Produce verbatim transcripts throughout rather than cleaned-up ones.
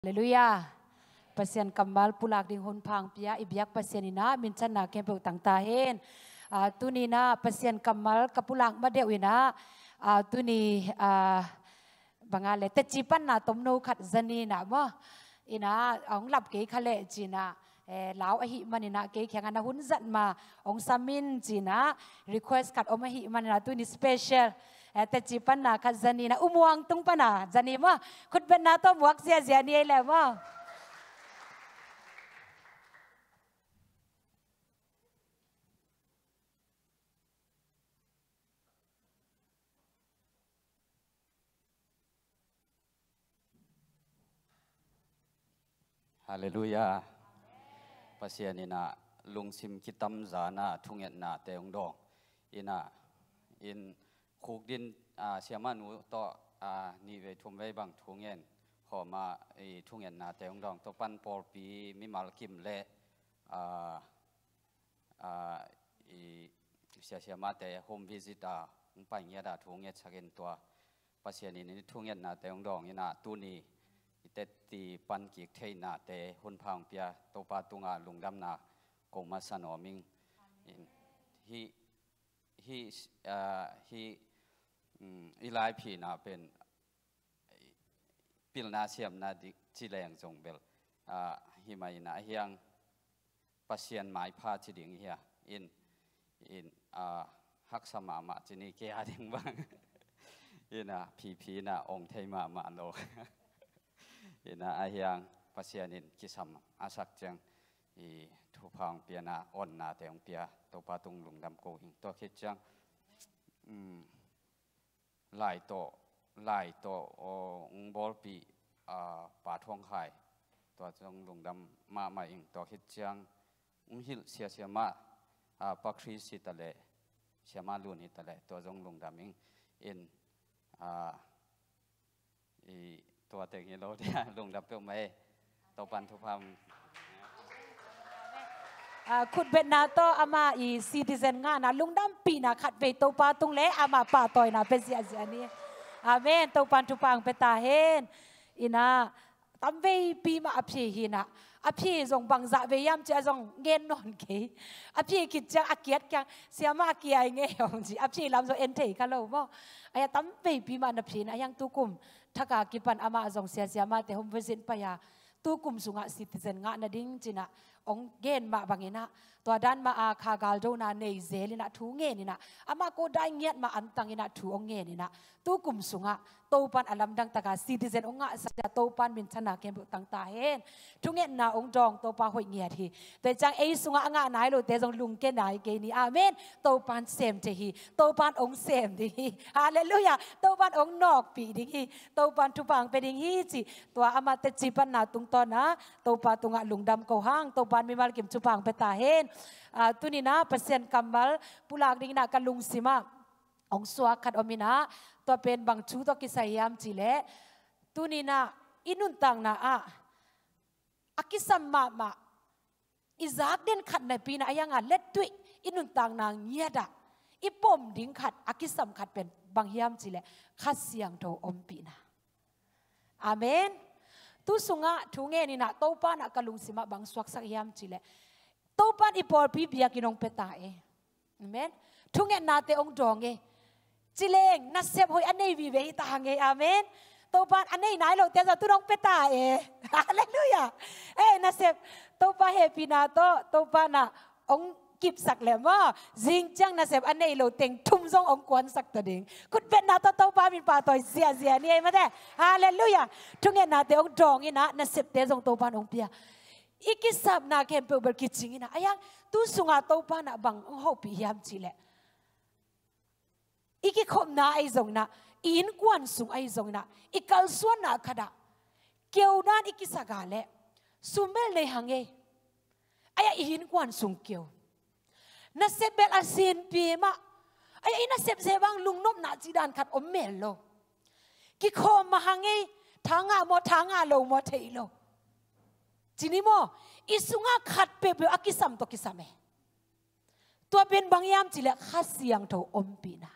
Haleluya. Pasien kambal pulak ding hun pang pia ibiak pasien ina min chana kempeu tang tahen. Tuni na pasien kamal kapulak madeu ina tuni bangale techipan na tomno khat zani na mo ina ong lap ke khale china lão ahi manina ke khyang na hun zat ma ong samin china request kat om ahi manina tuni special techipan na khat zani na umuang tung pana zani mo khut ben na to muak sia sia ni le mo Haleluya. Pasien ina lungsim kitam zana thunget na teong dong ina in khuk din siama nu to ni ve thum ve bang thungen khoma i thunget na teong dong to pan por pi mi mal kim le a a i sia siama te home visit a ung pa nya da thunget chagen to pasien in thunget na teong dong ina tu niเตตีปันกิกเทน่าเตหุ่นพังเปียโตปาตุงาลุงดำนากงมาสนอมิงฮีฮีอ่าฮีอีไลพีน่าเป็นปิลนาเซียมนาดิจิเลงจงเบลอ่าฮีมาอินาเฮียงปัสเซียนหมายพาจิดิงเฮียอินอินอ่าฮักสมามาจินีเกียดิงบ้างอินะพีพีน่าองเทมามาโลอินะอาเฮียงปัสยานินกิสัมอาศักจังอีทุพังเปียนาอ่อนนาเตียงเปียตัวปาตุงลุงดำโกหิงตัวคิดจังลายโตลายโตองบอลปีป่าทองไข่ตัวจงลุงดำมามาอิงตัวคิดจังองหิลเสียเสียมาปักครีสิตะเลเสียมาลุนิตะเลตัวจงลุงดำอิงอินอีตัวเต็งยี่โลเนี่ยลุงดับเปิลไม่ตัวปันทุพามขุดเบ็ดนาโตอามาอีซีติเซนงานะลุงดำปีนะขัดเบตัวปาตุงเละอามาป่าต่อยนะเป็นเสียเสียนี่อาเมนตัวปันทุพังเปตาเฮนอินะตั้มเวปีมาอภิหินะอภิทรงบังจะเวียมจะทรงเงินนอนเกยอภิคิดจะอาเกียดกันเสียมาเกียเงี้ยองจีอภิลำทรงเอ็นเทกันแล้วว่าไอ้ตั้มเวปีมาอภินะยังตุกุมถ้ากากิปันอามาทรงเสียเสียมาแต่ผมเวสินไปยาตุกุมสุงะสิทธิเซนงะนาดิ้งจีนะองเกณฑ์มาบางอย่างนะตัวด้านมาอาคากาลโดนาเนเซลินะทูเงี้ยนี่นะอามาโกได้เงี้ยมาอันตังนี่นะทูองเงี้ยนี่นะตุกุมสุงะโตปันอลัมดังตากาสิทธิเซนองะสัจโตปันมินชนะเกมบุตังตาเห็นทุเงี้ยนาองจองโตปาหอยเงี้ยทีแต่จังเอสุงะงะนายโลแต่จงลุงเกนายเกนี่อาเมนโตปันเซมเจฮีโตปันองเซมดีฮาเลลูยาโตปันองนอกปีดีโตปันทุปังเป็นอย่างนี้จีตัวอามาเตจิปันนาตุงตอนนะโตปาตุงะลุงดำเขาห้างโตปันมีมาเก็บทุปังไปตาเห็นตุนีนะเปอร์เซ็นต์กำบัลปุลากดิ้งนะกันลุงสิมาองสวาขัดอมินะตัวเป็นบางชูตัวกิสายามจีเลตุนีนะอินุนตังนะอะอากิสัมมามาอิจากเด่นขัดในปีนะยังอ่ะเล็ดตุยอินุนตังนางเงียดะอีปมดิ้งขัดอากิสัมขัดเป็นบางยามจีเลขัดเสียงโตอมปีนะอาเมนตุสุงะทุเงนี่นะโตปานะกันลุงสิมาบางสวกสักยามจีเลโตปานอีปอลปีเบียกินองเปตาเออาเมนทุเงนาเตองดองเอจิเลงนัสเซบหอยอันนี้วิเวตางเออาเมนโตปานอันนี้ไหนเราเตจะตุรองเปตาเอฮาเลลูยาเอ้นัสเซบโตปาเฮปินาโตโตปานะองกิบสักแล้วว่าจิงจังนัสเซบอันนี้เราเต็งทุ่มซององกวนสักตัวเองคุณเป็นนาโตโตปามินปาต่อยเสียเสียนี่มาเด้ฮาเลลูยาทุเงนาเตองดองนี่นะนัสเซบเตจงโตปานองเปียอีกิสับนาเกมเปิลเบอร์กิจิงนะอายังตุสุงาโตปานะบังองหอบปียามจีเลอีกิคมนาไอซงนะอินกวนสุงไอซงนะอีกัลส่วนนาขดาเกี่ยวด้านอีกิสกาเลสุเมลในหังเออายอินกวนสุงเกี่ยวนัสเซเบลอาเซียนปีมาอายอินัสเซเซบังลุงนบนาจีดานขัดอมเมลโลกิคมมาหังเอทางาโมทางาโลโมเทโลจีนี่โมอิสุงะขัดเปเปอากิสัมตกิสัมเอตัวเป็นบางยามจีเลขัดเสียงโตอมปีนะ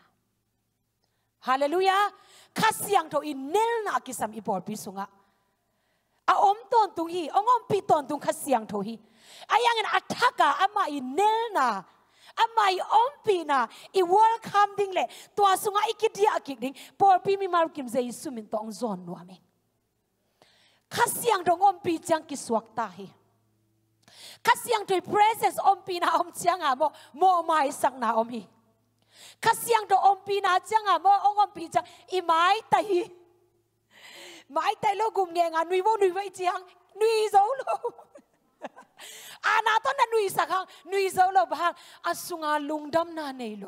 ฮาเลลูยาขัดเสียงโตอินเนลนาอากิสัมอีปอลปีสุงะอาอมต้นตุงฮีองอมปีต้นตุงขัดเสียงโทฮีอายังเงินอัฐกะอามาอิเนลนาอามาอิอมปีนาอีวอลคัมดิ้งเล่ตัวสุงาอีกิดีอากิดิ้งพอปีมีมารุกิมเจยิสุมินตองซอนนัวเมขัดเสียงตรงอมปีจังกิสวกตาฮีขัดเสียงด้วย presence อมปีนาอมจังอ่ะโมโมไม่สักนาอมฮีขัดเสียงตัวอมปีนาจังอ่ะโมองอมปีจังอีไม้ไตไม้ไตโลกุมเงงานุยโวนุยไว้จังนุยโซโลอาณาตอนนั้นนุยสักครั้งนุยโซโลบางอาสุงาลุงดำนาเนโล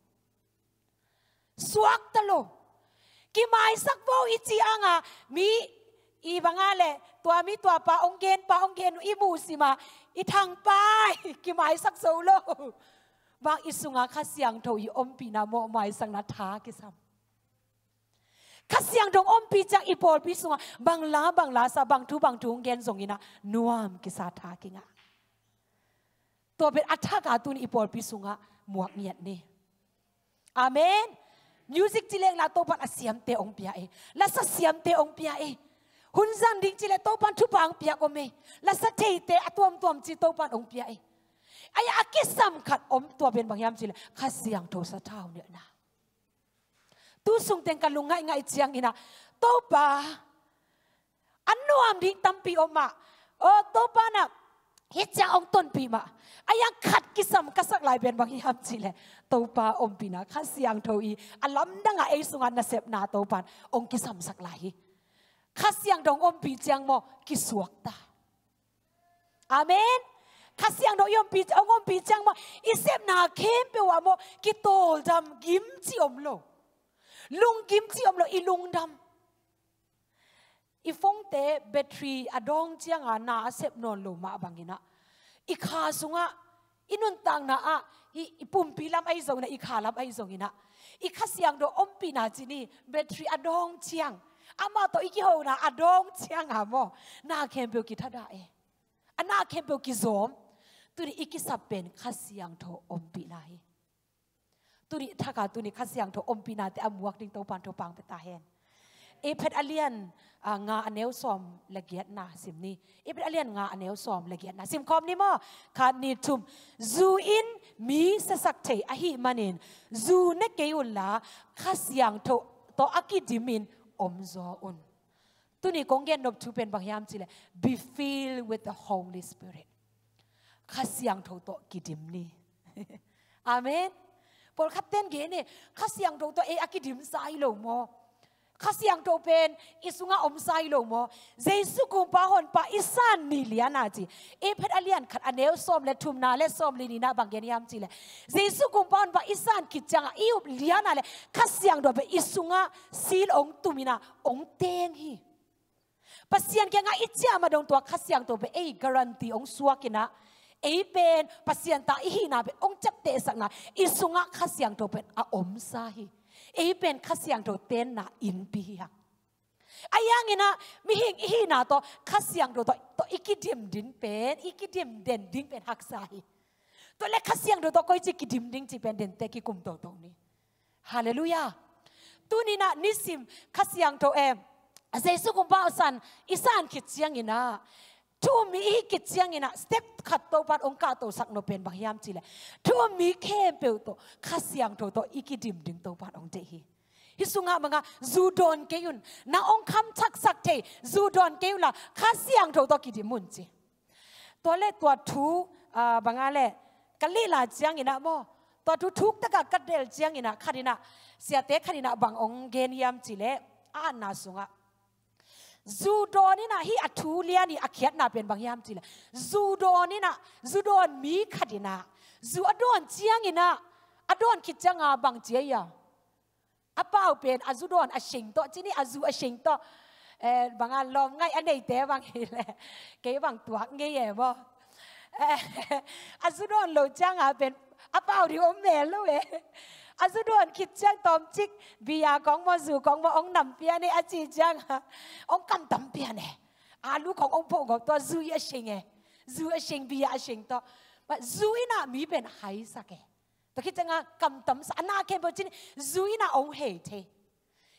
สวกตโลกิไม้สักโวอิจิอังอ่ะมีอีบางอะไรตัวมีตัวปาองเกนปาองเกนอีมูสิมาอีทางไปกิไม้สักโซโลบางอิสุงาข้าเสียงโถยอมปีนาโมไม้สังนัทากิซัมข้าเสียงตรงอมปีจากอีโปลปีสุงาบางลาบางลาซาบางทุบางทุงเกนส่งอินะนัวมกิสาทากิงะตัวเป็นอัฐกาตุนอีโปลปีสุงาหมวกเงียดนี่อาเมนมิวสิกจิเลงลาโตปันอาเสียมเตองเปียเอลาซาเสียมเตองเปียเอหุ่นซันดิ้งจิเลโตปันทุบางเปียกอเมลาซาเทเตอตัวมตัวมจิโตปันองเปียเอไอ้อากิสัมขัดอมตัวเป็นบางยามจิเลข้าเสียงโทสะเท้าเนี่ยนะตู้ส่งเต็งกันลุงง่ายง่ายเจียงอินะโตปาอันนัวมดิ้งตั้มปีออกมาโอ้โตปานะเฮ็ดจะองต้นปีมาไอ้ยังขัดกิสัมกษักลายเป็นบางยามจิเลโตปาอมปีนะข้าเสียงโทอีอันล้ำดังไอ้สุงานนาเสพนาโตปานองกิสัมสักลายข้าเสียงดงอมปีเจียงโมกิสวกตาอาเมนข้าเสียงดงยมปีองอมปีเจียงโมอิเสพนาเข้มเปว่าโมกิโตดำกิมจิอมโลลุงกิมจิอมโลอีลุงดำอีฟงเตแบตทรีอดองเจียงอานาเสพนอนโลมาบังกินะอีขาสุงะอินุนตังนะอะอีปุ่มปีลำไอซงนะอีขาลำไอซงอินะอีข้าเสียงดงอมปีนาจินี่แบตทรีอดองเจียงอามาตัวอีกหัวนะอดองเชียงหาโมนาเข้มเปลกิทัดได้อันนาเข้มเปลกิโซมตัวนี้อีกสับเป็นข้าเสียงโทอมปีนาตัวนี้ถ้าการตัวนี้ข้าเสียงโทอมปีนาแต่อมวกดิ้งตัวปันตัวปังไปตาเห็นเอเพดอเลียนงาอันเนวซอมละเกียดนาสิมนี้เอเพดอเลียนงาอันเนวซอมละเกียดนาสิมคอมนี่มั้งขาดนิทุมจูอินมีสสักเทอหิมันินจูเนกเกยุลลาข้าเสียงโทตัวอากิดิมินอมซออุนตัวนี้คงเงินนบทูเป็นบางยามจิเล be filled with the Holy Spirit ข้าเสียงโทโตกิดิมนี่อาเมนพอขัดเต้นเกนี่ข้าเสียงโทโตเออากิดิมไซโลโมข้าเสียงโทเป็นอิสุงาอมไซโลโมเจสุกุมปะหอนปะอิสานนิเลียนาจีเอเพดอเลียนขัดอเนลซอมเลทุมนาเลซอมลีนีนาบางเกนยามจิเลเจสุกุมปะหอนปะอิสานกิจังอิวเลียนาเลข้าเสียงโทเป็นอิสุงาซีลองตุมินาองเตงฮีปัสยันแกงอิจฉามาดงตัวข้าเสียงโทเป็นเอการันตีองสวกินะเอเป็นปัสยันตาอิฮีนาเป็นองจักเตสักนาอิสุงาข้าเสียงโทเป็นอาอมซาฮีเอเป็นข้าเสียงโทเต้นนาอินปีฮักอายังงี้นะมีหิงอีน่าตัวข้าเสียงโทตัวตัวอีกิดิมดินเป็นอีกิดิมเด่นดิ้งเป็นฮักไซตัวเล็กข้าเสียงโทตัวก็อีกิดิมดิ้งจีเป็นเด่นเตกิกุมโตตรงนี้ฮาเลลูยาตัวนี้นะนิสิมข้าเสียงโทเอ็มเจสุกุมบ้าสันอิสานคิดเสียงงี้นะทั่วมีอีกิจเสียงงี้นะสเต็ปขัดตัวปัดองค์การตัวสักโนเป็นบางยามจีเลยทั่วมีเข้มเปลตัวข้าเสียงโทตัวอีกิดิมดิ้งตัวปัดองเจฮีฮิสุงะมังะจูดอนเกยุนนาองคำทักสักเทจูดอนเกยุละข้าเสียงโทตัวกิดิมุนจีตัวเล็กตัวทูอ่าบางอะไรกัลลีลาเจียงอินะโมตัวทูทุกตะกะกัดเดลเจียงอินะขัดินะเสียเตขัดินะบางองเกนยามจีเลอ่านนาสุงะจูดอนนี่นะฮีอัทูเลียนี่อักเขียนนาเป็นบางยามจีเลจูดอนนี่นะจูดอนมีขัดินะจูอดอนเจียงอินะอดอนคิดจังอาบางเจียอาเป้าเป็นอาจุดอนอาเชงโตที่นี่อาจูอาเชงโตเออบางอันลมง่ายอันไหนเตะบางทีแหละเกี่ยบางตัวง่ายแย่บ่เอออาจุดอนโลจังอาเป็นอาเป้าที่อมแม่ลูกเออาจุดอนคิดจังตอมจิกบิยาของมาสู่ของมาองนำเปียนี่อาจีจังองกันตำเปียเนี่ยอาลูกขององพ่อของตัวจูอาเชงเอจูอาเชงบิยาอาเชงโตมาจูน่ะมีเป็นไฮสักเอตะคิดจังกำตำสานาเข้มบจินจุยน่าองเฮเท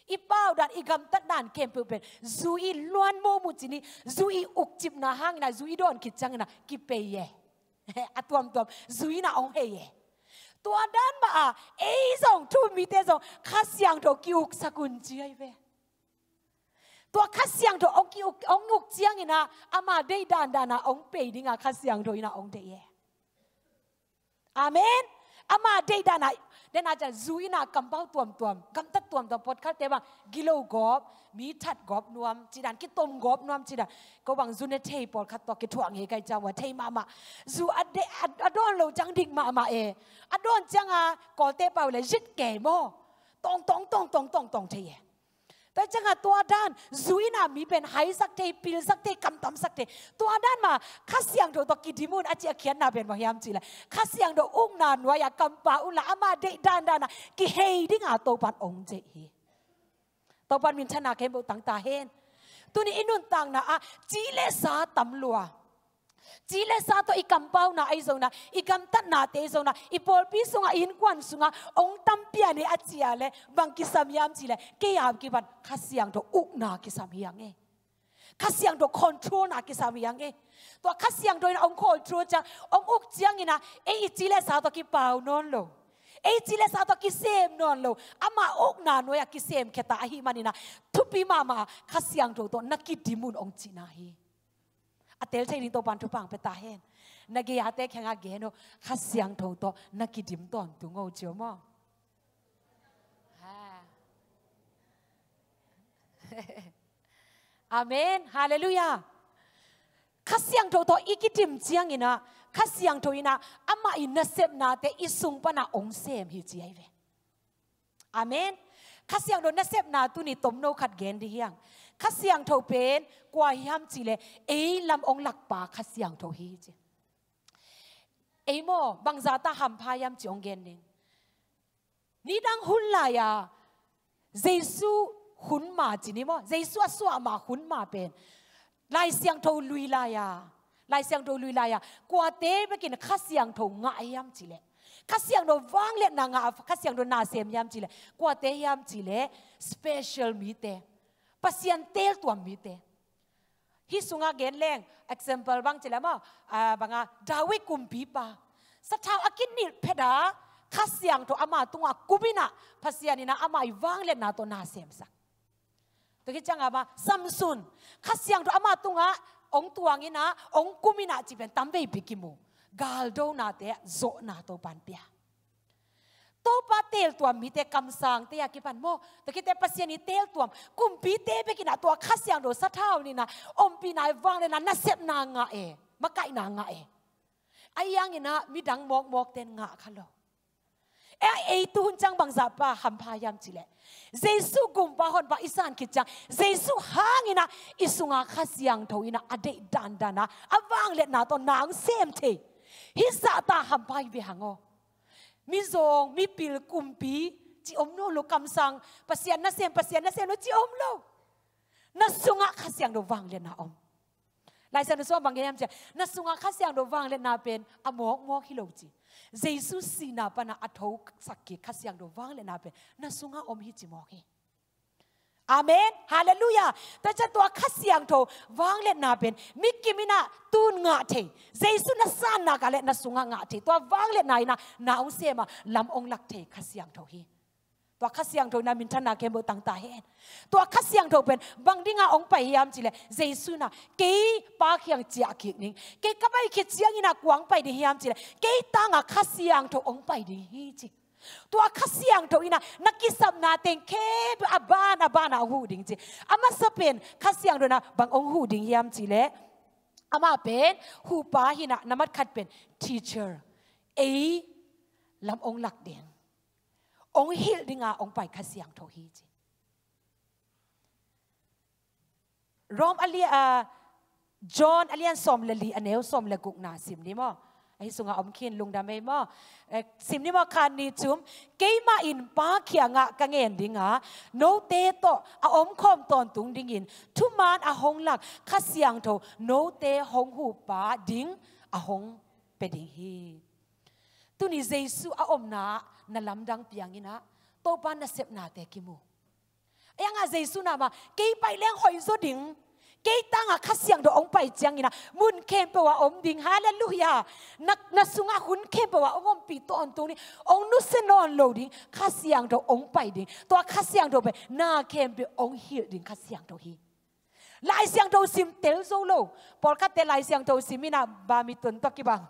อีเป้าดันอีกำตัดด่านเข้มเป็นจูอีล้วนโมมุจินีจูอีอุกจิบนาห้างนะจูอีโดนคิดจังนะกิเปย์อะตัวมตัวจูอีน่าองเฮยตัวด้านมาเอ้ยส่งทูมีเตส่งข้าเสียงตัวกิวสกุลเจียเวตัวข้าเสียงตัวองกิวองอุกเจียงนะอามาได้ด่านด่านะองเปย์ดิ้งอะข้าเสียงตัวนะองเดียอาเมนอามาได้ด่านะเดนอาจจะจูอีน่ากำเป้าตัวมตัวมกำตัดตัวมตัวปดข้าเตบังกิโลกอบมีทัดกอบนวมจีดันกิตมกอบนวมจีดันก็บังจูเนเทย์ปอดขัดตัวกิถ่วงเฮกัยจังว่าเทย์มามาจูอเดอดอนเราจังดิ่งมามาเออดอนจังอ่ะก่อเตเป่าเลยจิตแก่โมตองตองตองตองตองตองเทย์แต่จังอ่ะตัวด้านจูอีน่ามีเป็นไฮสักเทย์ปิลสักเทย์กำตำสักเทย์ตัวด้านมาข้าเสียงโดตัวกิดิมุนอาเจียเขียนนาเป็นบางยามจีเลยข้าเสียงโดอุ้งนานว่าอยากกำปาอุลาอามาเดด้านด้านนะกิเฮดิ้งอ่ะตัวปันองเจฮีตัวปันมินชนะเข้มบุตังตาเฮนตัวนี้อินุนตังนะอ่ะจีเลสาตำลัวจีเลสาตัวอีกำเป้านะไอโซนะอีกำตัดนาเตโซนะอีพอลปีสุงอ่ะอินควันสุงอ่ะองตัมเปียนี่อาเจียเลยบางกิสามียามจีเลยเกียบกิบันข้าเสียงตัวอุกนากิสามียังเอข้าเสียงตัวคอนโทรลนากิสามียังเอตัวข้าเสียงตัวองคอนโทรลจังองอุกเจียงนี่นะเอจีเลสาตัวกิเป้านอนโลเอจิเลสาตัวกิเซมนอนโลอามาอกนานวยกิเซมแค่ตาหิมันนี่นะทุบปีมามาข้าเสียงตัวตัวนักกิดิมุนองจีนาฮีอาเตลใช้นี่ตัวปันทุปังไปตาเห็นนักเกียร์เตะแข่งอาเกโนข้าเสียงตัวตัวนักกิดิมตอนตัวงูเจียวมั้งอาเมนฮาเลลูยาข้าเสียงตัวตัวอีกิดิมเจียงอินะข้าเสียงตัวอินะอามาอินเซบนาเตอิสุงปนาองเซมฮิจีไอเวอาเมนข้าเสียงตัวนัเซบนาตุนี่ตมโนขัดเกณฑ์ดียังข้าเสียงตัวเป็นกว่าฮิมจีเลเอ้ลำองหลักป่าข้าเสียงตัวฮีจีเอ้โมบางซาตาหัมพายามจีองเกณฑ์นึงนี่ดังหุ่นลายาเยซูหุ่นมาจีนี่โมเยซูสวามาหุ่นมาเป็นลายเสียงตัวลุยลายาลายเสียงตัวลุยลายากว่าเต้ไปกินข้าเสียงตัวง่ายยามจีเลข้าเสียงตัววางเล็ดนางาข้าเสียงตัวนาเสียมยามจีเลกว่าเต้ยามจีเลสเปเชียลมีเต้ปัสยันเตลตัวมีเต้ฮิสุงาเกนเลง example บางจีเลมาอ่าบางอ่ะดาวิกุมปีปาสัทธาอากินนิเพดาข้าเสียงตัวอามาตุงากุบินะปัสยันนี่นะอามายวางเล็ดนาตัวนาเสียมสักตัวที่จังอามาซัมซุนข้าเสียงตัวอามาตุงาองตัวงี้นะองกุมินะจีเป็นตั้มเบบิกิมูกาลโดนาเตะโซนาตัวปันเปียตัวปาเตลตัวมีเตะคำสั่งเตะกิปันโมแต่กิเตะปัสยานิเตลตัวกุมปีเตะไปกินตัวข้าเสียงโดสัทธานี่นะอมปีนายวางเลยนะนัเซบนางาเอมาไก่นางาเอไอ้ยังนี่นะมีดังมอกมอกเต็นงาขันโลเอไอตุนจังบางจับปะหัมพายามจิเลเจสุกุมปะฮอนปะอิสานคิดจังเจสุหางนี่นะอิสุงาข้าเสียงตัวนี่นะอเดดันดานะอวางเลยนะตัวนางเซมเทฮิสาตาหัมพายเวหังโอมีซองมีปิลกุมปีจีอมโนโลคำสั่งปัสยานนัเซมปัสยานนัเซมโนจีอมโลนัสุงะข้าเสียงโดวางเลยนะอมลายเส้นส่วนบางอย่างจะนัสุงะข้าเสียงโดวางเลยนะเป็นอโมกโมกฮิโลจีเจสุสีนาปนาอัฐกสักกิข้าเสียงโดวางเลยนะเป็นนัสุงะอมฮิจิโมกฮิอาเมนฮาเลลูยาแต่จะตัวข้าเสียงโดวางเลยนะเป็นมิกิมินะตูนงาเทเจสุนัสานนากาเลนัสุงะงาเทตัววางเลยนะนะนาอุเซมาลำองลักเทข้าเสียงโดฮีตัวข้าเสียงโดนามินทนาเกมบตังตาเห็นตัวข้าเสียงโดเป็นบางดิ่งองไปยามจิเลเจสุนะเกย์ปากยังเจียกินิงเกย์กับไปคิดเสียงอินากวางไปดิยามจิเลเกย์ตั้งข้าเสียงโดองไปดิฮีจิตัวข้าเสียงโดอินะนักกิสัมนาเต็งเคบอาบานอาบานอาหูดิ่งจิอามาสเปนข้าเสียงโดนะบางองหูดิ่งยามจิเลอามาเป็นหูปาหินะนามัดขัดเป็น teacher เอลำองหลักเดียงองฮิลดิงาองไปข้าเสียงโทฮีจิรอมอเลียจอห์นอเลียนสมเลลีอเนลสมเลกุกนาซิมนี่มั้งไอ้สุงาอมขินลุงดำไม่มั้งซิมนี่มั้งคานีจุมเกยมาอินปาเขียงะกังเงินดิงาโนเตโตอาอมคอมตอนตุงดิงินทุมานอาหงหลักข้าเสียงโทโนเตหงหูปาดิงอาหงเป็นดิงฮีตุนี่เจสุอาอมนานาลำดังเปียงอินะโตปานนาเซบนาเตกิมูยังอาเจสุนามาเกยไปเลี้ยงหอยโซดิงเกยตั้งอาคัสยังโดองไปจังอินะมุนเข้มไปว่าอมดิงฮาเลลูยานักนักสุงอาคุณเข้มไปว่าอมปีตัวอันตรงนี้องนุสนอนโลดิงคัสยังโดองไปดิงตัวคัสยังโดไปนาเข้มไปองฮิลดิงคัสยังโดฮีลายเสียงโดซิมเตลโซโลพอคัดเตลายเสียงโดซิมินาบามิตุนตอกิบัง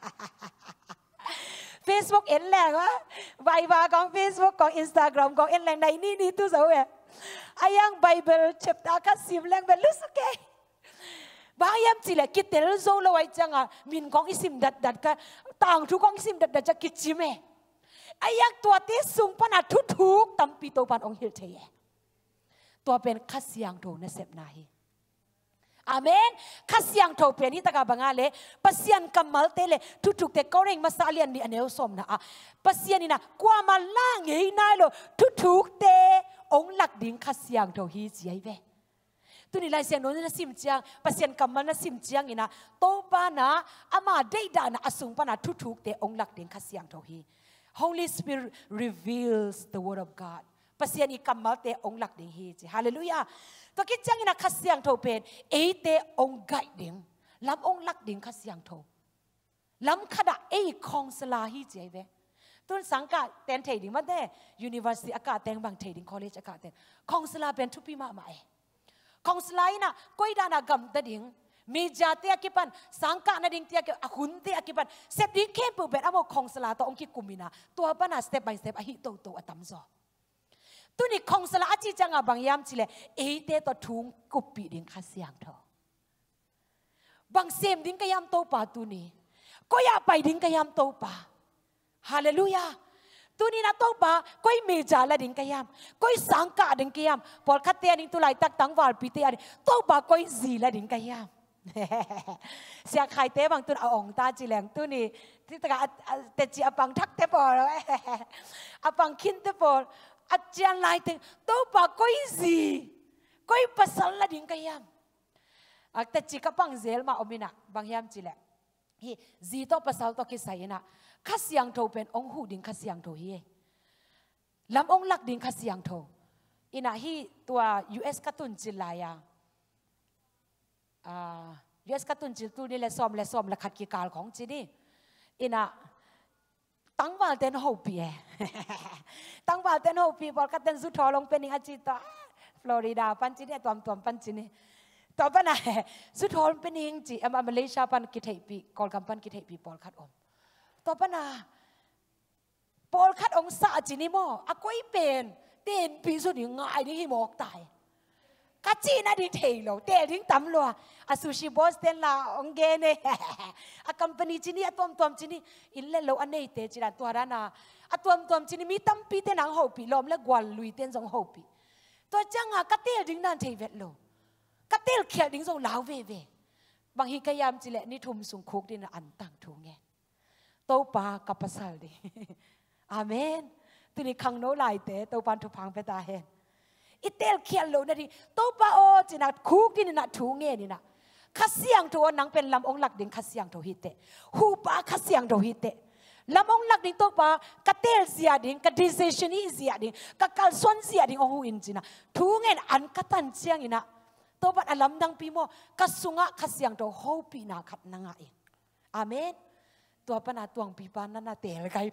Facebook เอ็นแรงวะไวบาของ Facebook ของ Instagram ของเอ็นแรงในนี่นี่ตู้เสาเอ๋อายังไบเบิลเชปตาคัสซิมแรงเป็นลุสเกบางยามสิเลกิเตลโซโลไว้จังอ่ะมินของอิสิมดัดดัดกันต่างทุกของอิสิมดัดดัดจะกิจิเมอายังตัวเตสุงปนัดทุทุกตัมปีโตปันองฮิลเทยตัวเป็นคัสยังโตนะเสพนาฮีอาเมนคัสยังโตเป็นนี่ตะกาบังอาเลปัสยันกัมมัลเตเลทุทุกเตกอเร่งมาซาเลียนนี่อันเอลสมนะอ่ะปัสยันนี่นะกว่ามาล่างเงยนายโลทุทุกเตองหลักดิ่งคัสยังโตฮีจีไอเวตัวนี้ลายเสียงโน้นนะซิมจียงปัสยันกัมมัลนะซิมจียงนี่นะโตปานะอามาได้ดานะอสุงปานะทุทุกเตองหลักดิ่งคัสยังโตฮี Holy Spirit reveals the word of Godปัสยันอีกัมมัลเตองหลักดิ่งฮีจีฮาเลลูยาตัวคิดจังอินะคัสยังโทเป็นเอเตองไกดิ่งล้ำองหลักดิ่งคัสยังโทล้ำขดาเอคองสลาฮีเจเวตุนสังกัดเต็นเทดิ่งมันเด University อากาศเต็งบางเทดิ่ง College อากาศเต็งคองสลาเป็นทุปีมาใหม่คองสลาอินะก้อยดานากำตะดิ่งมีจาเตียกิปันสังกัดนาดิ่งเตียกิอหุนเตียกิปันเสพดิ่งเข้มปูเป็นอโมคองสลาตัวองคิกุมินาตัวปนาสเต็ป by step อหิโตโตอตัมโซตัวนี้คงสละอาจิจังบางยามจิเลเอเตตัวทุ่งกุปีดิ่งคัสยังเถอบางเซมดิ่งกยามโตป่าตัวนี้ก็อยากไปดิ่งกยามโตป่าฮาเลลูยาตัวนี้นะโตป่าก็มีจาละดิ่งกยามก็สังกัดดิ่งกยามพอคัดเตียดิ่งตัวไหลตักตังวาลปีเตียดิ่งโตป่าก็จีละดิ่งกยามเสียใครเตะบางตัวเอาองตาจิแหลงตัวนี้ที่ตะกาเตจิอปังทักเตปอลอปังคินเตปอลอาจารย์ไล่ถึงตัวปากก็อีซีก็อีภาษาละดิ่งกยามแต่จิกับปังเซลมาอมินะบางยามจิแหละฮีจีตัวภาษาตัวคิดใส่นะคัสยังโตเป็นองหูดิ่งคัสยังโตฮีลำองหลักดิ่งคัสยังโตอินะฮีตัว ยู เอส กัตุนจิลายาอ่า ยู เอส กัตุนจิลตัวนี้เลยซ้อมเลยซ้อมเลยขัดกีการของจีนี่อินะตั้งวันเต้นหูปีเอตั้งวันเต้นหูปีบอกกันเต้นสุดทอลงเป็นอาจิตาฟลอริดาปันจีเนี่ยตัวตัวปันจีเนี่ยตัวปันไหนสุดทอลเป็นยังจีเอ็มมาเลเซียปันกิเทปีกอลกัมปันกิเทปีปอลคัดอมตัวปันน่ะปอลคัดองศาจีนี่มั้งอะก็อีเป็นเต้นปีสุดยังไงนี่หิมอกตายกัจจีน่าดีเทลเตะทิ้งตำลัวอาซูชิบอสเตนลาองเกเน่อาคัมปานีจีนี่ตัวตัวจีนี่อินเล่เราอันนี้เตจิรันตัวรานาอาตัวตัวจีนี่มีตั้มปีเตนังหูปีลมและกวาลลุยเตนสองหูปีตัวจังอ่ะกัตเตลดิ้งนั่นเทเวตโลกัตเตลเขียดิ้งส่งลาวเวเวบางทีก็ยามจีเล่นี่ทุ่มสุงคุกดินอันต่างทุ่งเงี้ยโตปากับภาษาดิอาเมนตัวนี้ขังโนไลเตโตปันทุพังเปตาเฮนอิเตลเขียนโลนะดิโตปาโอจินัดคุกดินนัดทุ่งเงี้ยนี่นะคัสยังตัวนังเป็นลำองหลักดิ่งคัสยังตัวฮิตเตฮูปาคัสยังตัวฮิตเตลำองหลักดิ่งตัวปากระเตลเสียดิ่งกระดิเซชันีเสียดิ่งกระกัลส่วนเสียดิ่งองหูอินจินะทุ่งเงินอันกระตันเชียงอินะตัวปัดอลัมดังปีโมกระสุงะคัสยังตัวฮูปีนาขัดนางเองอาเมนตัวปนาตัวงปีปานันนาเตลไกเบ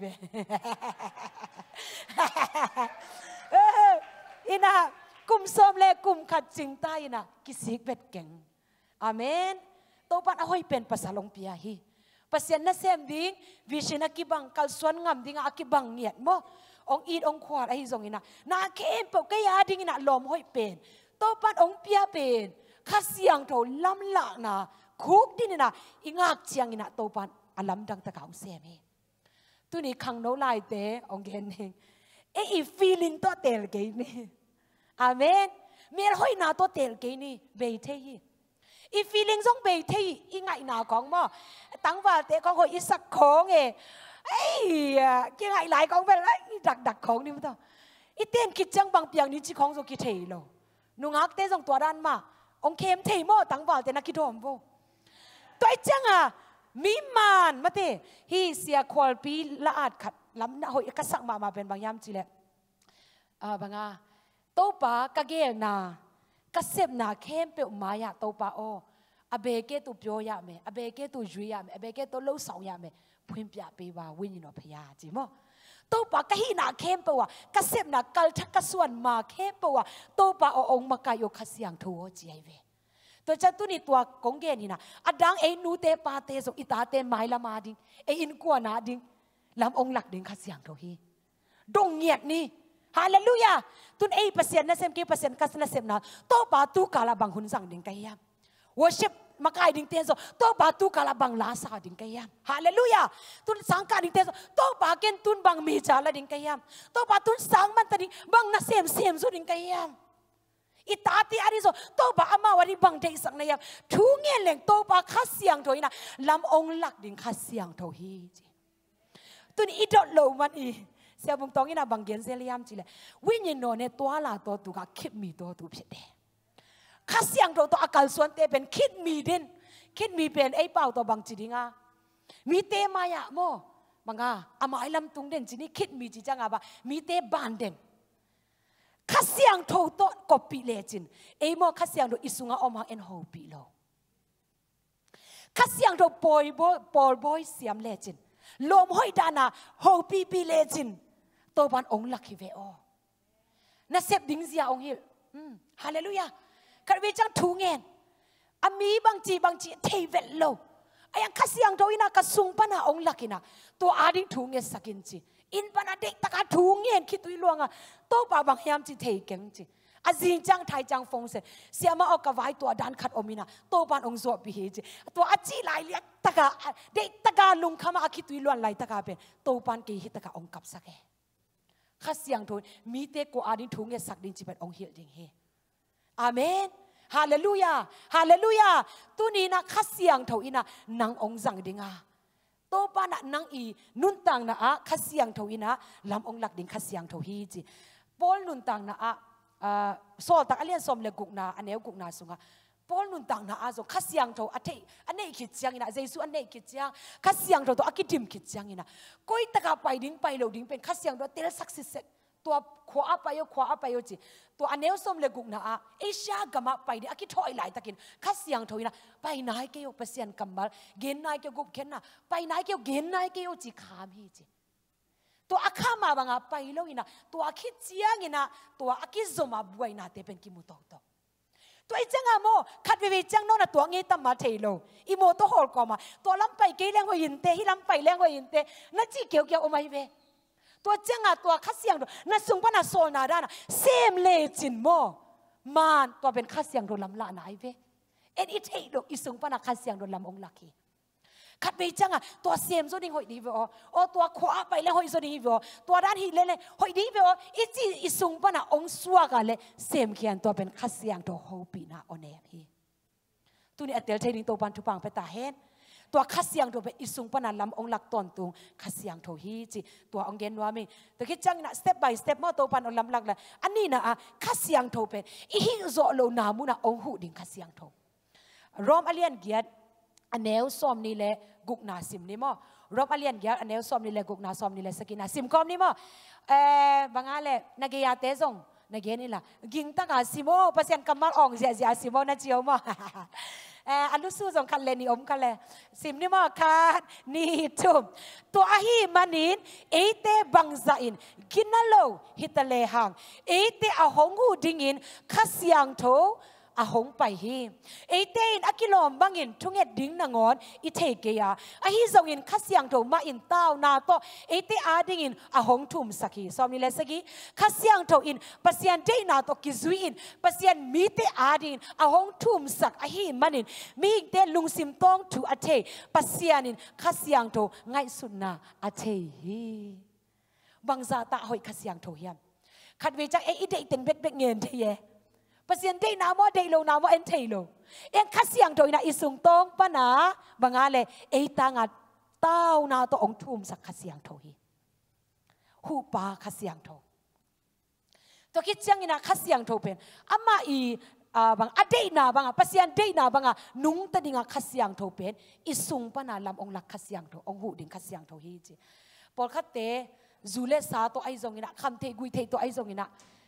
อินะกุมสมเลกุมขัดจิงใต้นะกิสิกเบ็ดเก่งอาเมนตัวปันเอาให้เป็นภาษาลงพิยาฮีภาษาหน้าเซมดิ้งวิชินักกิบังกัลส่วนงามดิ้งอากิบังเนียดโมองอีดองควาดไอ้ทรงอินะนาเข้มปกยาดิ้งอินะลมให้เป็นตัวปันองพิยาเป็นข้าเสียงโถล้ำละนะคุกดิ้งนะอิงอักเชียงอินะตัวปันอลัมดังตะกาวเซมตัวนี้ขังโนไลเตองเกนเองเออีฟีลิงตัวเตลเกนี่อาเมนเมื่อห้อยนาตัวเตลเกนี่เบยเทฮีอีฟีลิงส่งเบยเทฮีอีไงนาของมั่วตั้งว่าเตะของหอยอีสักของเอไอ้กี่ไงหลายของเป็นไรอีดักดักของนี่มั้งต่ออีเต้นคิดจังบางเปียงนี่จีของส่งคิดเทโลนุ่งอักเต้ส่งตัวด้านมาองเข้มเทมั่วตั้งว่าเตะนักคิดโดมโบตัวจังอ่ะมีมันมาเตะฮีเสียควอลปีละอาดขัดล้ำหน้าหอยกระสักมามาเป็นบางยามจีแหละอ่าบางอ่ะโตปากะเกนากะเสบนาเข้มเปมายะโตปาโออเบเกตุเปียยะเมอเบเกตุยุยยะเมอเบเกตุโลสองยะเมพุ่มปะเปวาวิญญาณพยาจิมอโตปากะหินาเข้มเปวากะเสบนากัลทักกะส่วนมาเข้มเปวาโตปาโอองมะกายโยคัสยังทัวจิไอเวตัวจัตุนี่ตัวกงเกนี่นะอดังเอนูเตปาเตสอิตาเตนไมละมาดิงเออินกัวนาดิงลำองหลักดิงคัสยังทัวฮีดงเงียดนี่ฮาเลลูยาตุนเอเปอร์เซ็นต์นะเซมกีเปอร์เซ็นต์กัสนะเซมนาโตปาตูกาลาบังหุนสังดิงกายามworshipมาไกดิงเตียนโซโตปาตูกาลาบังลาซาดิงกายามฮาเลลูยาตุนสังกาดิงเตียนโซโตปาเกนตุนบังมีจาลาดิงกายามโตปาตุนสังมันตดิงบังนะเซมเซมสุดิงกายามอิตาติอาริโซโตปาอามาวาริบังเดสังนายามทุงเงี้ยเหลงโตปาคัสยังโถยนะลำองหลักดิงคัสยังโถฮีตุนอิดโลมันอีเสียบุงตองอินาบังเกียนเซลียมจิเลวิญญาณเนี่ยตัวลาตัวตุกะคิดมีตัวตุผิดเดข้าเสียงตัวตัวอาการส่วนเตเป็นคิดมีดินคิดมีเป็นไอ้เป่าตัวบังจิดิงามีเตมายะโมบังอาอามาไอ้ลำตุงเด่นจินี่คิดมีจิจังอาบะมีเตบานเด่นข้าเสียงตัวตัวกบปีเลจินไอ้โมข้าเสียงตัวอิสุงาออกมาเอ็นโฮปีโลข้าเสียงตัวปอยบอยปอยบอยเสียมเลจินลมห้อยดานาโฮปีปีเลจินตัวบันองลักฮิเวโอน่าเสพดิ้งเสียองฮิฮาเลลูยาคาร์เวจังทูเงินอามีบางจีบางจีเทเวลโลไอ้ยังข้าเสียงโดยนักสุงปนาองลักินะตัวอาดิ้งทูเงินสักินจีอินปนาเด็กตะการทูเงินคิดตุยลวงอ่ะตัวป่าบางยามจีเทเก่งจีอาจิงจังไทยจังฟงเสเสียมาเอากระไว้ตัวดันขัดอมินะตัวปานองสวบบิเฮจีตัวอาจีไหลเลียตะกาเด็กตะการลุงขามาคิดตุยลวนไหลตะกาเป็นตัวปานกีฮิตตะกาองกับสักเอข้าเสียงโดยมีเตกูอาดิ้งทูเงินสักดินจีเป็นองเฮียดิ้งเฮอาเมนฮาเลลูยาฮาเลลูยาตัวนี้นะข้าเสียงเท่าอีนะนางองจังดิงาโตปานะนางอีนุนตังนะอะข้าเสียงเท่าอีนะลำองหลักดิงข้าเสียงเท่าฮีจีปอลนุนตังนะอะโซตักอเลียนสมเลกุกนาอันเนวกุกนาสุงะปอลนุนตังนะอะโซข้าเสียงเท่าอันเทอันเนคิดจังอีนะเจสุอันเนคิดจังข้าเสียงเท่าตัวอักิดิมคิดจังอีนะก้อยตะกาไปดิ้งไปเหลวดิ้งเป็นข้าเสียงตัวเตลสักสิเซตัวขวาไปโยขวาไปโยจีตัวอันเนวสมเลกุกนะอะเอเชียกมาไปดิอากิถอยไหลตะกินข้าเสียงถอยนะไปไหนเกี่ยวเปอร์เซ็นต์กำบัลเกณฑ์ไหนเกี่ยวกุบเข็นนะไปไหนเกี่ยวเกณฑ์ไหนเกี่ยวจีขามฮีจีตัวอาข้ามาบังอาไปแล้วอีนะตัวอาคิดเจียงอีนะตัวอาคิดสมาบวยนะเตเป็นกิมุโตโตตัวไอ้จังอะโมขัดไปไปจังโน่นตัวงี้ตั้มมาเทโลอีโมตัวหอลกอมาตัวลำไปเกี่ยงหัวยินเตฮิลำไปเลี้ยงหัวยินเตนั่นจีเกี่ยวเกี่ยวออกมาอีเวตัวจังอะตัวข้าเสียงตัวนั่นส่งพนักโซนาด้านะเซมเลจินโมมันตัวเป็นข้าเสียงตัวลำละไหนเวเอ็นอิเทโลอีส่งพนักข้าเสียงตัวลำองลักฮีขัดไปจังอะตัวเซมโซดิ้งหอยดีเวอโอตัวขวาไปแล้วหอยโซดิ้งเวอตัวด้านฮีเล่นหอยดีเวออีจีอีส่งพนักองสวากันเลยเซมเขียนตัวเป็นข้าเสียงตัวโฮปีนาโอเนมฮีตัวนี้เตลเทนิงตัวปันทุปังไปตาเห็นตัวข้าเสียงตัวเป็นอิสุงปนันลำองหลักตอนตุงข้าเสียงโทฮีจีตัวองเกนว่ามีแต่คิดจังนะ step by step มาตัวปันองลำหลักเลยอันนี้นะข้าเสียงโทเป็นอีหิโซโลนามุนะองหูดิ่งข้าเสียงโทรอมอเลียนเกียรติอันเนวซ้อมนี่แหละกุกนาซิมนี่มั้งรอมอเลียนเกียรติอันเนวซ้อมนี่แหละกุกนาซ้อมนี่แหละสกินาซิมคอมนี่มั้งเอ่อบางอะไรนักเกียรติเตซงนักเกียรตินี่ล่ะกิงตั้งอาซิโมเปอร์เซ็นต์กำมัลอ่องเสียเสียซิโมนะเจียวมั้งเอออันรู้สึกสงคันเลยนี่อมกันเลยสิมนี่มาคัดนี่ทุมตัวอาฮีมันนินเอเตบังซาอินกินนั่นโลฮิตเลหังเอเตอาหงหูดิงินข้าเสียงโถอาหงไปฮีเอเตอินอากิโลมบังอินทุ่งเอ็ดดิ้งนางอนอิเทเกียอาฮีส่งอินข้าเสียงโถมาอินเต้านาโตเอเตอาดิงินอาหงทุ่มสักฮีสอมนี่เลยสักฮีข้าเสียงโถอินปัสยันเดนาโตกิซุยอินปัสยันมีเตอาดินอาหงทุ่มสักอาฮีมันอินมีเตลุงซิมตองถูอาเทปัสยันินข้าเสียงโถไงสุดนาอาเทฮีบังซาตาหอยข้าเสียงโถเฮียมขัดเวจังเออิเดอิเต็นเบ็ดเบ็ดเงินเทียปัสยันเดนาโมเดโลนาโมเอ็นเทโลเอ็งข้าเสียงโถนะอิสุงตองปะนะบังอาเลเอตังอาเต้านาโตองทุ่มสักข้าเสียงโถฮีหูปาข้าเสียงโถตัวคิดจังอินะข้าเสียงโถเป็นอามาอีบางอดีตนาบางปัสยันเดนาบางนุ่งตะดิงข้าเสียงโถเป็นอิสุงปะนะลำองลักข้าเสียงโถองหูดิ่งข้าเสียงโถฮีจีพอขัดเตจูเลสาตัวไอซงอินะคำเทกุยเทตัวไอซงอินะ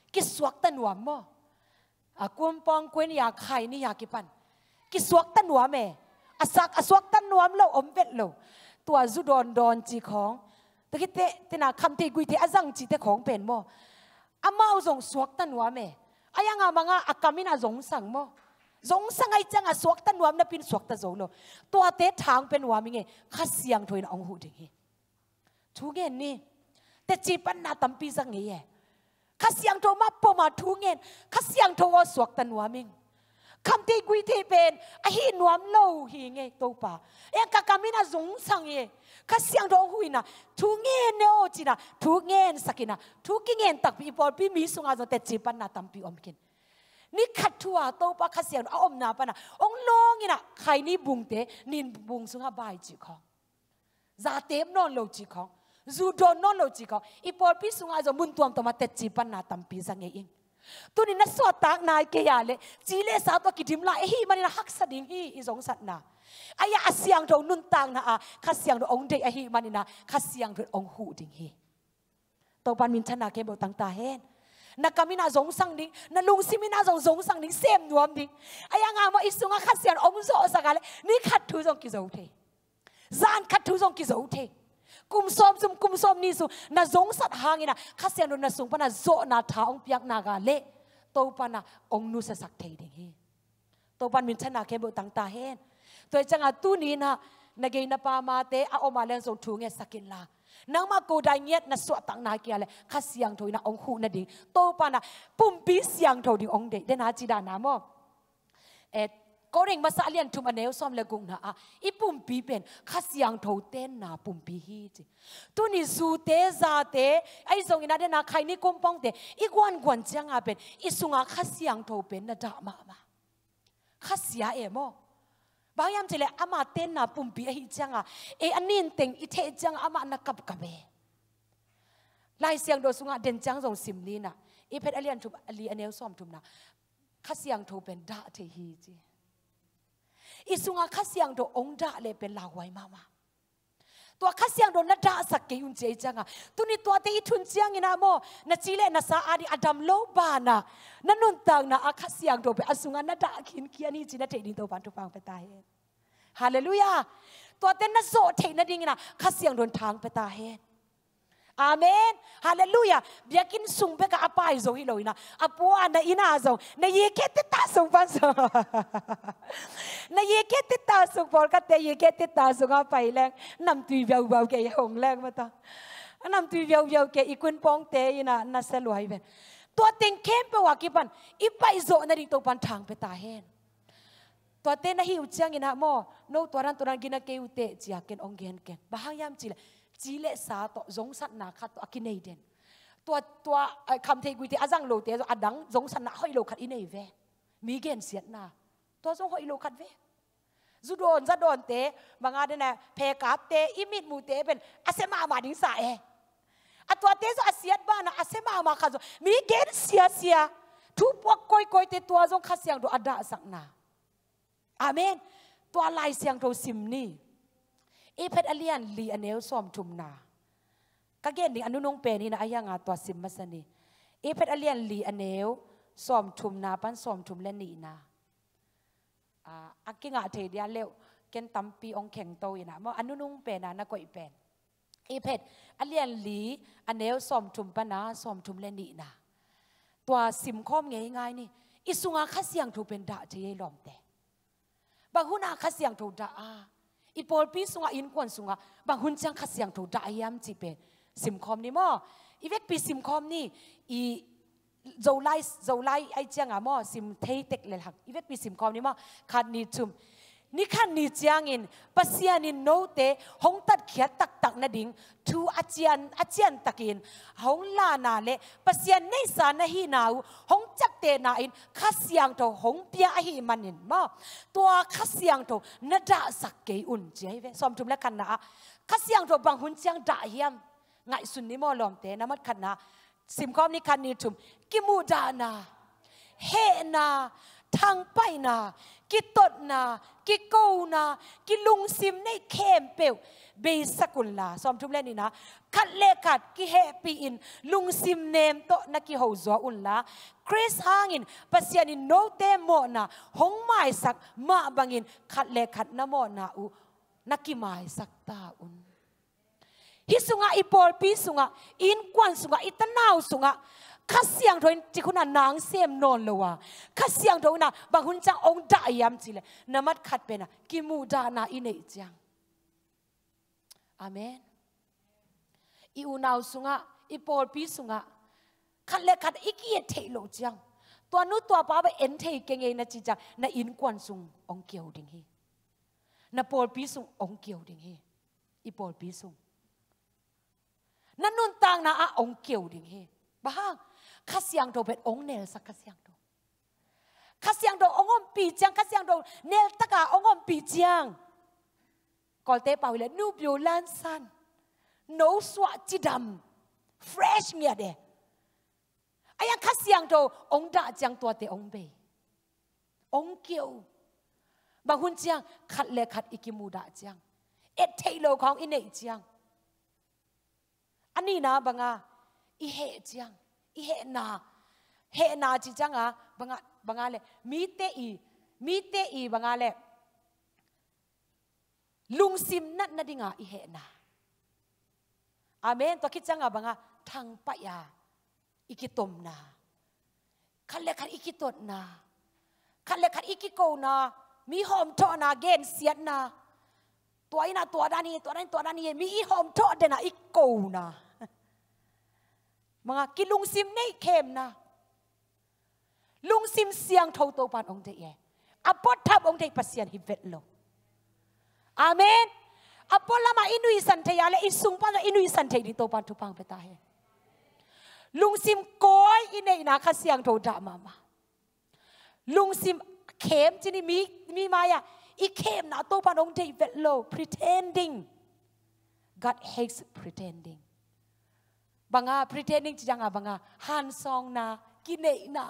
กิสวกตันวมมอกุมปองกวนอยากไข่นี่อยากกิปันกิสวกตันวมเออสักอสวกตันวมเราอมเวทเราตัวจุดอนดอนจีของตะกี้เตะเตน่าคำเตกุยเตอจังจีเตของเป็นมอามาเอาส่งสวกตันวมเออายังอามังอากามินาสงสังมสงสังไอจังอสวกตันวมนับเป็นสวกตะโจโลตัวเตะทางเป็นวามิงเอข้าเสียงถอยนะองหูดิทุกเงินนี่แต่จีปันนาตัมปีสังเงี้ยข้าเสียงโทมาปมาทุกเงินข้าเสียงโทว่าสวกตันวามิงคำที่กุยที่เป็นไอ้หินวมเล่าหิงเงตัวป่าเอ็งกะกามินาสงสังเงี้ยข้าเสียงโทหุยนะทุกเงินเนอจีนะทุกเงินสักนะทุกเงินตักปีปอลปีมีสุงอาจแต่จีปันนาตัมปีอมกินนี่ขัดทัวตัวป่าข้าเสียงเอาอมนาปนะองลงงี้นะใครนี่บุงเตนินบุงสุงอาบายจีของซาเต็มนอนโลจีของจูโดนนอนโลจิกอีพอพิสุงอาจจะมุนตัวตัวมาเตจิปันนาตัมปีสังเองตัวนี้นัสวดตากนายเกียร์เลยจีเลสาตัวกิดิมลายฮีมันนะฮักสดิ่งฮีอีสงสัตนาอายาเสียงโดนนุนตางนะอาข้าเสียงโดนองเดยฮีมันนะข้าเสียงโดนองหูดิ่งฮีตัวปันมินชนะเก็บตั้งตาเห็นนักกามินาสงสังดิ่งนักลุงซิมินาสงสงสังดิ่งเสียมนวมดิ่งอายางามาอีสุงอาข้าเสียงองโซสักอะไรนี่ขัดทุจงกิโซเทจานขัดทุจงกิโซเทกุมซอมซุมกุมซอมนี่สุน่าสงสัตหางนะข้าเสียงโดนน่าสงปนะโซนาท้าองเปียกนากาเล่ตัวปนะองนุสสักเทดิ่งฮีตัวปันมินชนะเก็บตั้งตาเห็นตัวจังอาตุนี้นะนักเกณฑ์ปามาเตอเอามาเล่นส่งถุงเงี้ยสักินลานังมากูได้เงียดน่าสวดตั้งนาเกียเลยข้าเสียงถอยนะองหูน่ะดิ่งตัวปนะปุ่มปีเสียงถอยดิ่งองเดเดน่าจีดานาโมเอ็ดก็เร่งมาสะเลียนทุมันเอวซ้อมเลกุงนะอ่ะอีปุ่มปีเป็นข้าเสียงถอยเต้นนะปุ่มปีฮีจีตัวนี้สูเตซาเตไอ้ส่งอินาเดน่าใครนี่กุมปองเตอีกวันกวนจังอาเป็นอีสุงอาข้าเสียงถอยเป็นน่ะด่ามามาข้าเสียเอโมบางยามเจเลยอามาเต้นนะปุ่มปีไอ้จังอ่ะเออันนี้เต็งอีเทจังอามานักกับกับเอลายเสียงโดสุงอาเด่นจังส่งสิมนี้นะอีเพชรอเลียนทุบอลีอันเอวซ้อมทุบนะข้าเสียงถอยเป็นด่าเทฮีจีอีสุงอาข้าเสียงโดองด่าเลยเป็นลาวไว้มามาตัวข้าเสียงโดนนัดด่าสักเกยุนเจจังอ่ะตัวนี้ตัวเตยทุนเจียงอินาโมนัดจีเลนัดสาอาดีอดัมโลบานะนั่นนุนตังนะอาข้าเสียงโดเป็นอสุงอานัดด่าขินเกียนี่จีนัดเทดินตัวปันทุฟังไปตายเองฮาเลลูยาตัวเต้นนัดโซเทนัดดิ่งนะข้าเสียงโดนทางไปตายเองอาเมนฮาเลลูยาเบียกินสุงเบกอาปายโซฮิโลอินะอาปัวอันนั้นอินาโซนายเยเกติตาสุงปันโซนายเยเกติตาสุงพอลกัตเตยเกติตาสุงอาไปแรงนำตุยเบาเบาเกยหงแรงมาตานำตุยเบาเบาเกยอีกุนปองเตยนะนัสลวยเป็นตัวเต็งเข้มไปว่ากี่ปันอีไปโซนาดิตัวปันทางไปตาเห็นตัวเต้นนะฮิวเจียงอินะโมโนตัวนั้นตัวนั้นกินเกยุเตเจียเกนองเกนเกนบางยามจีเลจีเลสาตัวสงสัตนาขัดตัวกินเนเดนตัวตัวคำเทกุยเตอาจังโลเตอดังสงสัตนาห้อยโลขัดอินเนเวมีเกณฑ์เสียนาตัวสงห้อยโลขัดเวจุดโดนจะโดนเตะบางอันเนี่ยเพกาเตอิมิดมูเตเป็นอาเซมามาดิ้งสายอัตัวเตจะอาเซียนบ้านอาเซมามาขัดมีเกณฑ์เสียเสียทุกพวกก้อยก้อยเตตัวสงขัดเสียงตัวอดาสักนาอาเมนตัวลายเสียงตัวซิมนี่อีเพชรอเลียนลีอันเนลซ้อมทุมนาก็เกณฑ์นี่อนุนงเปนี่นะอายางาตัวซิมมาสนีอีเพชรอเลียนลีอันเนลซ้อมทุมนาปันซ้อมทุมเล่นนี่นาอากิงอาเทียเลี้ยวเกณฑ์ตั้มปีองแข็งโตยนะว่าอนุนงเปนะนักก๋วยเป็นอีเพชรอเลียนลีอันเนลซ้อมทุมปนาซ้อมทุมเล่นนี่นาตัวซิมข้อมง่ายๆนี่อิสุงอาข้าเสียงถูกเป็นด่าเจียหลอมแต่บางหุ่นอาข้าเสียงถูกด่าอีพอลปีสุงอินกวนสุงบางหุ่นจังขัดเสียงถูกด่ายามจีเป็นซิมคอมนี่มั้งอีเวกปีซิมคอมนี่อีโจไลโจไลไอเจียงอ่ะมั้งซิมเทเต็กเลยหักอีเวกปีซิมคอมนี่มั้งขัดนี่จุมนี่ขัดนี่เจียงอินปัสยานินโนเตหงตัดเขียตักตักนาดิ่งทูอาเจียนอาเจียนตักินหงลานาเลปัสยาในสานฮีนาวหงจักเตนาอินขัดเสียงโตหงเปียฮีมันอินมั้งตัวขัดเสียงโตนดาสักเกยอุ่นเจเวสอมทุมแล้วกันนะขัดเสียงโตบางหุ่นเจียงด่าเฮียมไงสุนนิมอลอมเตนะมัดขันนะซิมคอมนี่ขันนี่ทุมกิมูดานาเฮนาทางไปนากิตดนากิโกนากิลุงซิมในเข้มเปียวเบสกุลลาสอมทุมเล่นนี่นะขัดเลขัดกิเฮปีอินลุงซิมเนมโตนักกิฮาวจัวอุลลาคริสฮางินปัสยานิโนเตโมนาหงไม้สักมาบังอินขัดเลขัดนโมนาอูนักกิไม้สักตาอุนฮิสุงะอีปอลปีสุงะอินกวนสุงะอิตนาวสุงะข้าเสียงโดนที่คุณนางเสียมนอนเลวะข้าเสียงโดนนะบางคนจะองด่ายามจิเลนามัดขัดเป็นนะกิมูดานาอินเอจังอาเมนอีอูนาวสุงะอีปอลปีสุงะขัดเล็กขัดอีกี้เทโลจังตัวนู้ตัวป้าไปเอ็นเทเก่งเองนะจิจังนาอินกวนสุงองเกียวดิ่งเฮนาปอลปีสุงองเกียวดิ่งเฮอีปอลปีสุงนั่นนุ่นต่างนะอะองเกียวดิ่งเฮบ้างข้าเสียงโดเป็นองเนลสักข้าเสียงโดข้าเสียงโดองอมปีจังข้าเสียงโดเนลตะกาองอมปีจังก่อนเตะเป่าเลยนูบิวลันซันโนสวะจิดำเฟรชเมียเดไอ้ยังข้าเสียงโดองด่าจังตัวเตะองเบองเกียวบางคนจังขัดเลขัดอิกิมูดาจังเอ็ดเทโลของอินเนจังอันนี้นะบางอ่ะอีเหจังอีเหนาเหนาจิจังอ่ะบางอ่ะบางอ่ะเลยมีเตอีมีเตอีบางอ่ะเลยลุงซิมนัดนัดดิงอ่ะอีเหนาอาเมนตัวคิดจังอ่ะบางอ่ะทางปะยาอีกิตมนาขันเล็กขันอีกิตดนาขันเล็กขันอีกิโกนามีหอมทอนาเกนเสียนาตัวอีน่ะตัวด้านนี้ตัวนั้นตัวด้านนี้มีอีหอมทอเดน่ะอีโกนามังกิลุงซิมในเข้มนะลุงซิมเสียงทอตัวปานองเดียอปอทับองเดียปัสยันฮิเวตโลอาเมนอปอลามาอินุยสันเทียและอิสุงปานอินุยสันเทียดิตัวปานทุปังเปตาเฮลุงซิมก้อยอินเนนาข้าเสียงทอดามามาลุงซิมเข้มจีนี่มีมีมาอ่ะอีเข้มนะตัวปานองเดียเวตโล pretending God hates pretendingบางอ่ะ pretending จังอ่ะบางอ่ะฮันซองนากินเนนา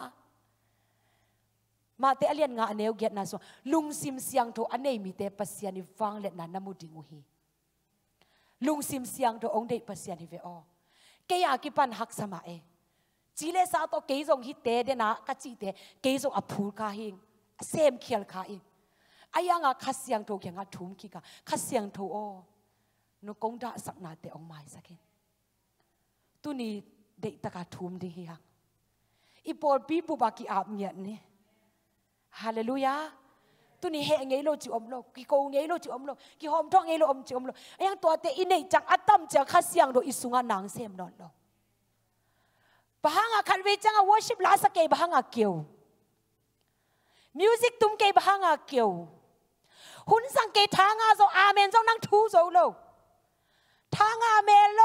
มาเตอเลียนงาเนวเกียรนาสวลุงซิมเสียงโตอันเนมีเตปัสยานิฟังเล็ดนานามุดิงูฮีลุงซิมเสียงโตองเดปัสยานิเวอเกียกิปันหักสมาเอจีเลสาโตเกยจงฮิเตเดนะกัจจิเตเกยจงอภูลคาหิงเซมเขียลคาอิงอายังอ่ะขัดเสียงโตเขียงอ่ะทุ่มขี้กะขัดเสียงโตโอนุกงดาสักนาเตองไม้สักเองตุนีเด็กตะกาทุ่มดิเฮียงอีปอลปีบุบากิอาบเมียนนี่ฮาเลลูยาตุนีเฮงไงโลจิอมโลกิโกงไงโลจิอมโลกิหอมท้องไงโลอมจิอมโลไอ้ยังตัวเตอินเนจังอัตตัมจังขัดเสียงโดอิสุงานางเซมนอนโลบะฮังอาคันเวจังอาวอชิบลาสเกบะฮังอาเกียวมิวสิกตุ้มเกบะฮังอาเกียวหุ่นสังเกตทางอาโซอาเมนจ้องนั่งทูโซโลทางอาเมนโล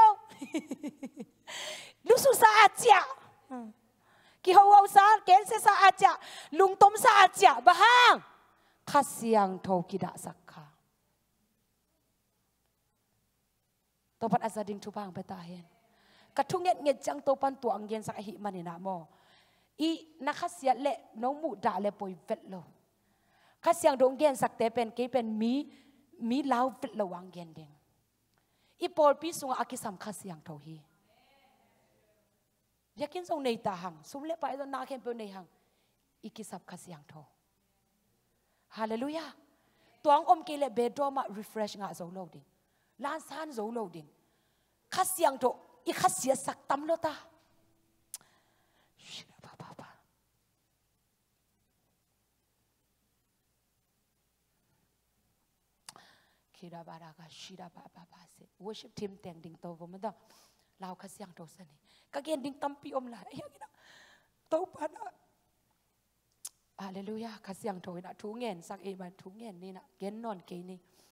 ลุสุสาอาจ่ากิฮาวาสาเกนเซสาอาจ่าลุงต้มสาอาจ่าบ้างข้าเสียงโทกิดาสักค่ะตัวปันอาซาดิงทุบางไปตาเห็นกระทุ่งเงียเงียจังตัวปันตัวอังเย็นสักหิมันนี่นะโมอีนักข้าเสียเละน้องมูด่าเละปอยเวทโลข้าเสียงดงเย็นสักแต่เป็นกี่เป็นมีมีลาวเวทโลวังเย็นเด้งอีปอลปีสุงอากิสัมข้าเสียงโทฮีอยากกินส่งในตาหังสุมเล็บไปตอนนาเข้มเปนในหังอีกิสับข้าเสียงโทฮาเลลูยาตัวองอมกิเลเบดอมา refresh งาโซโลดิลานซานโซโลดิข้าเสียงโทอีข้าเสียสักตั้มโลตาคิดาบารากาชิดาบาบาบาเซ worship team แต่งดิ่งโตผมไม่ต้องลาวข้าเสียงโตสนิก็เกณฑ์ดิ่งตั้มปีอมหลายอย่างนี้นะโตปานะฮาเลลูยาข้าเสียงโตนะทุ่งเงินสักเอบันทุ่งเงินนี่นะเกณฑ์นอนเกณฑ์นี่